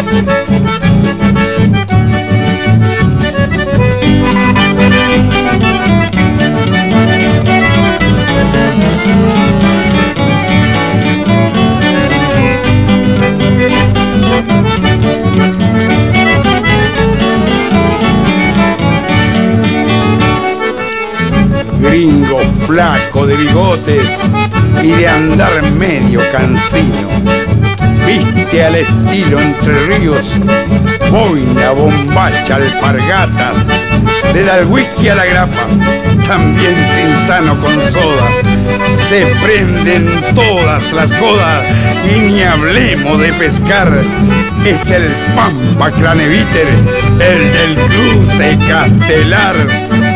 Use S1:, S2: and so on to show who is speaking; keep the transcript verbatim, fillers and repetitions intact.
S1: Gringo flaco de bigotes y de andar medio cansino, viste al estilo Entre Ríos, boina, bombacha, alpargatas, le da el whisky a la grapa, también sin sano con soda, se prenden todas las jodas y ni hablemos de pescar, es el Pampa Craneviter, el del cruce castelar.